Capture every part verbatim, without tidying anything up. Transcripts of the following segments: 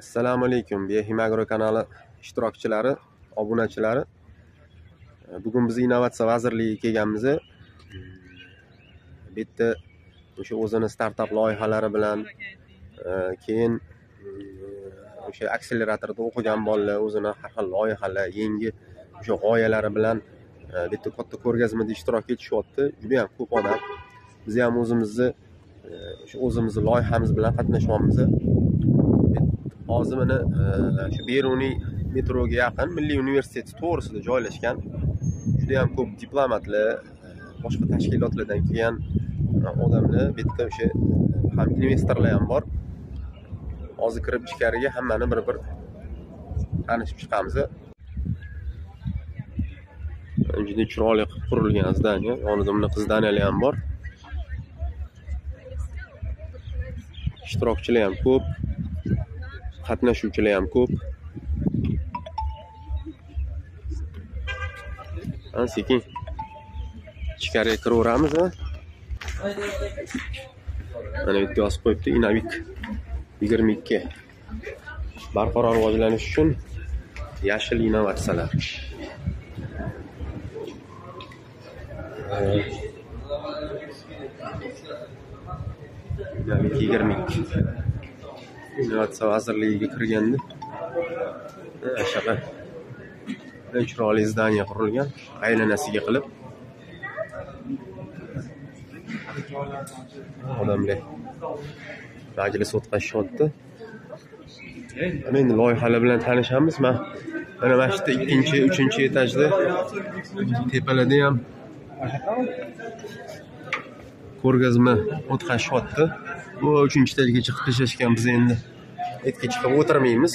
Assalomu alaykum Biohimagro kanali ishtirokchilari, obunachilari. Bugun biz Innovatsiya vazirligiga kelganmiz. Bu yerda o'sha o'zini startap loyihalari bilan, keyin o'sha akseleratorda o'qigan bolalar o'zini har xil loyihalar, yangi o'sha g'oyalari bilan bu yerda katta ko'rgazmada ishtirok etishyapti. Juda ham ko'p odam. Biz ham o'zimizni o'sha o'zimizni loyihamiz bilan qatnashyapmiz. Hozir mana shu Beruniy metroga yaqin Milliy universitet to'g'risida joylashgan. Juda ham ko'p diplomatlar, boshqa tashkilotlardan kelgan odamlar, bu yerda o'sha ham investorlar ham bor. Hozir kirib ichkariga hammani bir-bir tanishib chiqamiz. Juda chiroyli qilib qurilgan zdaniya. Yonida bunaqa zdaniyalar ham bor. Ishtirokchilar ham ko'p. Qatnashuvchilar ham ko'p. Sekin ichkariga kiraveramiz. Mana bu yerga yozib qo'yibdi Innovik yigirma ikki. Barqaror rivojlanish uchun yashil innovatsiyalar. Innovik yigirma ikki. Innovatsiya vazirligiga kirganda ashaqa chiroyli zdaniya qurilgan, aylanasiga qilib. Odamlar majlis o'tkazishyapti. Endi loyihalar bilan tanishamiz. Men mana mana shu ikkinchi, uchinchi etajda tepalarda ham ko'rgazma o'tkazishyapti. Bu uchinchi etajga chiqib tashlashgan. Biz endi etga chiqib o'tirmaymiz.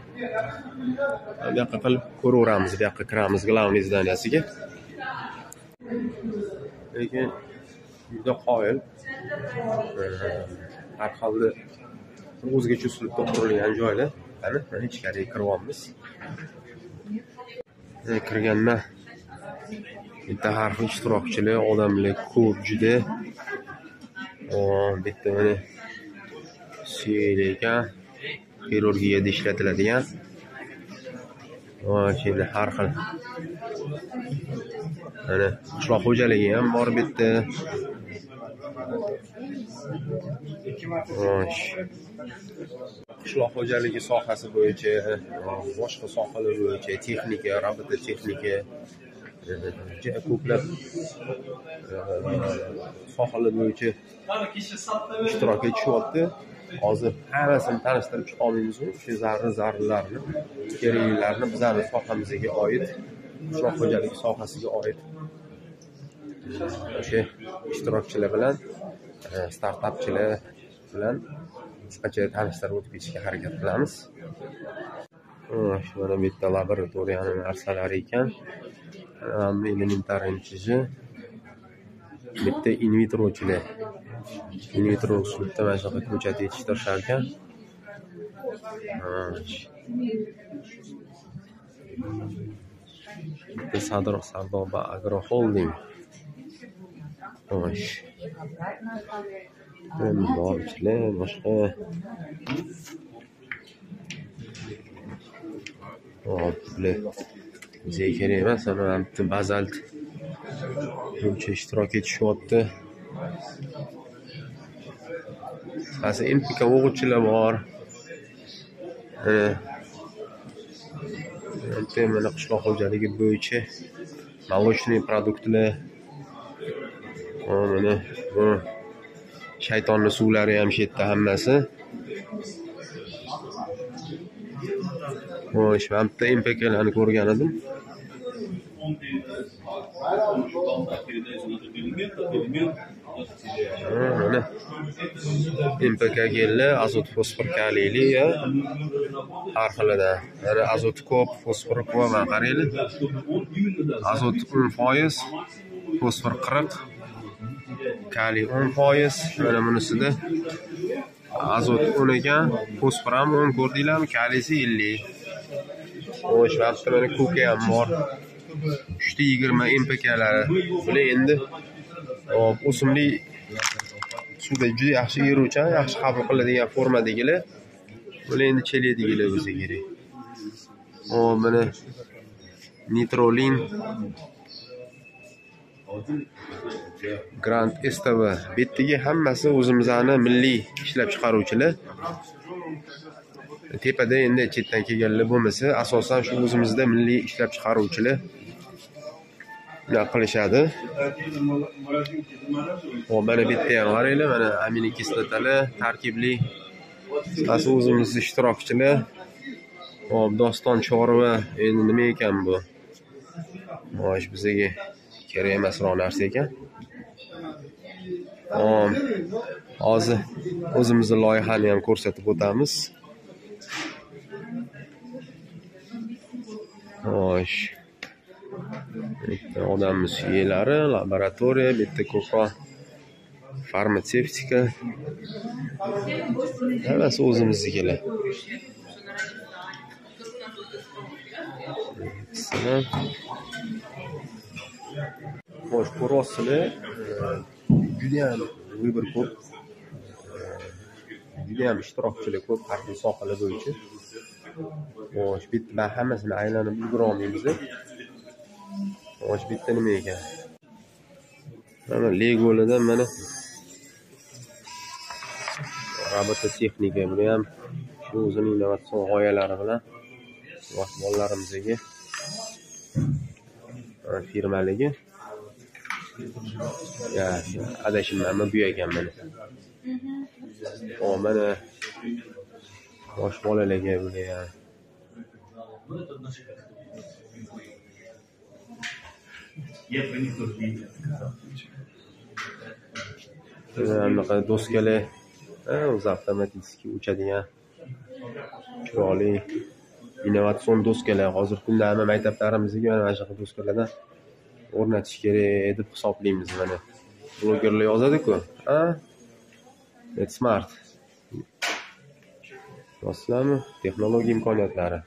Bu yoqqa qilib ko'raveramiz, bu yoqqa kiramiz glavniy zdaniyasiga. Lekin juda qoyil. Har xilda o'zgacha uslubda qurilgan joylar. Mana mana ichkariga kiryapmiz. Kirganda bitta har xil ishtirokchilar, odamlar ko'p juda. O, bitta mana siylagan xirurgiyada ishlatiladigan. O, şimdi har xil. Mana qishloq xo'jaligi ham bor bitta. Qishloq xo'jaligi sohasi bo'yicha, boshqa sohalar bo'yicha texnika, robototexnika, juda ko'plab sohalar bo'yicha ishtirok etishyapti. Hozir hammasini tanishtirib chiqa olmaymiz. Shu zarra-zarralarni, keraklilarni bizning sohamizga oid, qishloq xo'jaligi sohasiga oid o'sha ishtirokchilar bilan, startapchilar bilan qisqacha tanishtirib o'tib ketishga harakat qilamiz. Shu mana bu yerda laboratoriyani narsalari ekan. Elementarni chizi. Bitta in vitrochilar. In vitro usulda mana shunaqa ko'chat yetishtirishar ekan. Bitta Sadroq Sardoba Agro Holding. Xo'sh. Borchilar, boshqa. Hop, bizga kerak emas, ana bitta bazalt buncha ishtirok etishyapti. Hozir M P K o'quvchilar bor. Mana qishloq xo'jaligi bo'yicha молочный produktlar. Mana bu shaytonning suvlari ham shu yerda hammasi. Xo'sh, men bitta M P K'larni ko'rgan edim. Mana M P K gellar, azot, fosfor, kaliyli, har xilida. Mana azot ko'p, fosfor ko'p, mana qaranglar. Azot o'n foiz, fosfor qirq, kaliy o'n foiz. Mana bunisida azot o'n ekan, fosfor ham o'n ko'rdinglarmi, kaliysi ellik. Xo'sh, mana ko'ka ham bor. uchta yigirma M P K'lari. Bular endi o'simlik suvda juda yaxshi eruvchan, yaxshi qabul qiladigan formadagilar. Bular endi cheladigilar bo'lsa kerak. Hop, mana nitrolin Grand S T V. Bu yerdagi hammasi o'zimizning milliy ishlab chiqaruvchilar. Tepada endi chetdan kelganlar bo'lmasa, asosan shu o'zimizda milliy ishlab chiqaruvchilar bular qilishadi. Hop, mana bu yerda ham qaranglar, mana aminokislotalar tarkibli asl o'zimiz ishtirokchilar. Hop, Doston chorva endi nima ekan bu? Mosh bizga kerak emasroq narsa ekan. Hop, hozir o'zimizning loyihani ham ko'rsatib o'tamiz. Xo'sh. Bitta odamning suyaklari, laboratoriya, bitta ko'proq farmatsevtika. Hammasi o'zimiznikilar. Xo'sh, ko'ryapsizlar, juda ham vibr ko'p. Juda ham ishtirokchilar ko'p har xil sohalar bo'yicha. Xo'sh, bitta hammasini aylanib ulgura olmaymiz. Xo'sh, bitta nima ekan? Mana Legolardan mana robototexnika, bu ham shu o'zining innovatsion g'oyalari bilan bolalarimizga firmaligi. Ya, adashimmanmi bu ekan mana. O, mana yosh bolalarga bular ham. Anaqa doskalar, o'zi avtomatik uchadigan chiroyli innovatsion doskalar. Hozir kunda hamma maktablarimizga mana shu doskalardan o'rnatish kerak deb hisoblaymiz mana. Blogerlar yozadi-ku, ha? Net smart. Yo'qmi? Texnologiya imkoniyatlari.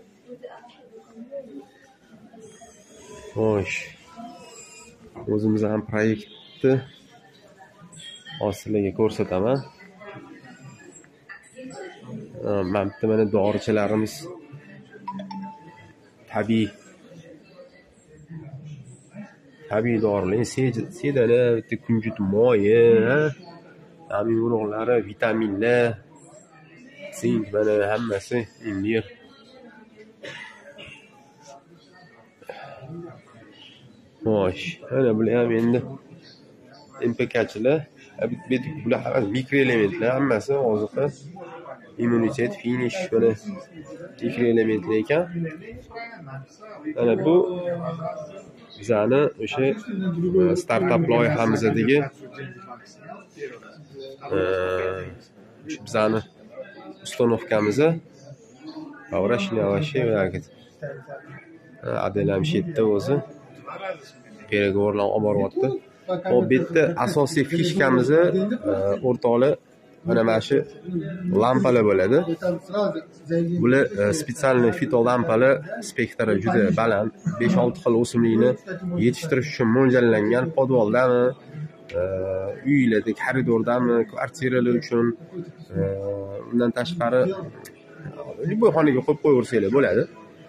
Xo'sh. O'zimiz ham proyektni hozirlarga ko'rsataman. Mana bitta mana dorichalarimiz tabiiy tabiiy dorilar, sedana, bitta kunjut moyi, ha? Amin urug'lari, vitaminlar, zink, mana hammasi imbir. Xo'sh, mana bular ham endi M P K'chilar. Bular mikroelementlar, hammasi oziqa, immunitet, finish, mana mikroelementlar ekan. Mana bu bizani o'sha startap loyihamizdagi shu bizani ustanovkamiz. Avrashni avashi yo'q. Adelam shetda o'zi переговорlar olib boryapti. Hop, bu yerda asosiy fishkamiz o'rtoqlar mana mana shu lampalar bo'ladi. Bular spetsialniy fito lampalar, spektri juda baland, besh olti xil o'simlikni yetishtirish uchun mo'ljallangan. Podvoldami, uylarda, koridordami, kvartiralar uchun, undan tashqari bu xonaga qo'yib qo'yaversanglar bo'ladi.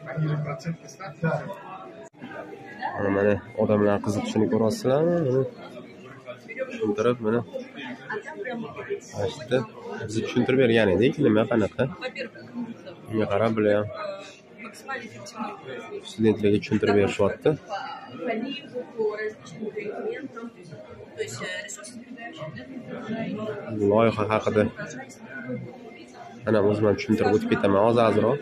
Mana odamlar qiziqishini ko'rasizlarmi? Mana tushuntirib, mana ashta bizni tushuntirib bergan edik, nima qanaqa. Bunga qarab bular ham studentlarga tushuntirib berishyapti. Loyiha haqida ana o'zim ham tushuntirib o'tib ketaman hozir azroq.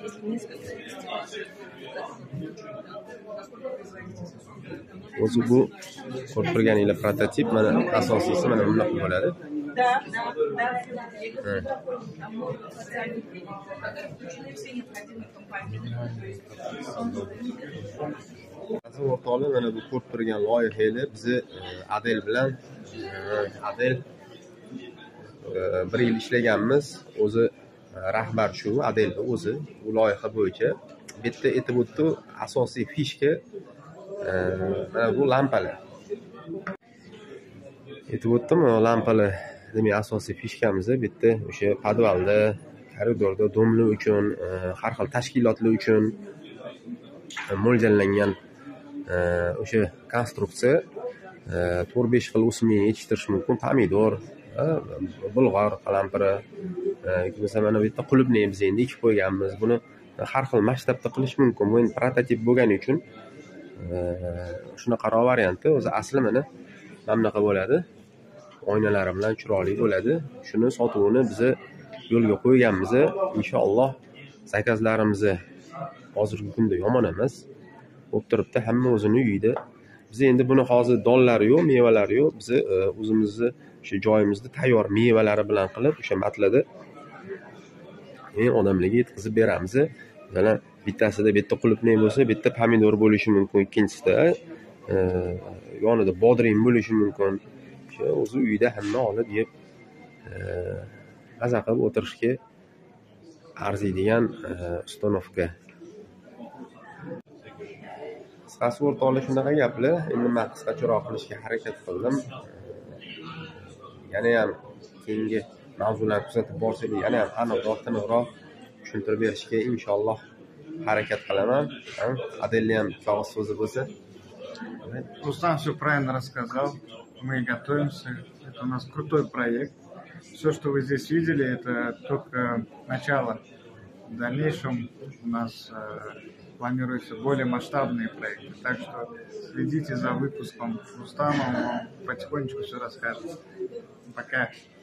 O'zi bu ko'rib turganinglar prototip, mana asosiysi mana bunday bo'ladi. Hozir o'rtoqlar mana bu ko'rib turgan loyihalar bizni Adel bilan Adel bir yil ishlaganmiz. O'zi rahbar shu Adelning o'zi bu loyiha bo'yicha. Bitta aytib o'tdi, asosiy fishka mana bu lampalar. Aytib o'tdim, lampalar demak asosiy fishkamiz. Bitta o'sha podvalda, koridorda domla uchun, har xil tashkilotlar uchun mo'ljallangan o'sha konstruksiya to'rt besh xil o'simlikni yetishtirish mumkin. Pomidor, bulg'or qalampiri, bo'lmasa mana bu yerda qulupnay biz endi ekib qo'yganmiz. Buni har xil masshtabda qilish mumkin. Bu endi prototip bo'lgani uchun shunaqa variantda. O'zi asli mana mana bunaqa bo'ladi. Oynalari bilan chiroyli bo'ladi. Shuni sotuvini biz yo'lga qo'yganmiz. Inshaalloh zakazlarimiz hozirgi kunda yomon emas. Bo'lib turibdi, hamma o'zini uyida. Biz endi buni hozir donlari yo'q, mevalari yo'q. Biz o'zimizni o'sha joyimizda tayyor mevalari bilan qilib, o'sha matlada men odamlarga yetkazib beramiz. Mana bittasida bitta qulupnay bo'lsa, bitta pomidor bo'lishi mumkin, ikkinchisida yonida bodring bo'lishi mumkin. O'sha o'zi uyda hamma olib yeb maza qilib o'tirishga arziydigan ustanovka. Qisqasi o'rtoqlar shunaqa gaplar. Endi men qisqacharoq qilishga harakat qildim. Yana ham keyingi mavzularni kuzatib borsangiz, yana ham aniqroq, tiniqroq tushuntirib berishga inshaalloh harakat qilaman. Adelli ham sog'z so'zi bo'lsa. Рустам все правильно рассказал. Мы готовимся. Это у нас крутой проект. Все, что вы здесь видели, это только начало. В дальнейшем у нас э, планируются более масштабные проекты. Так что следите за выпуском Рустама, он вам потихонечку все расскажет. Пока.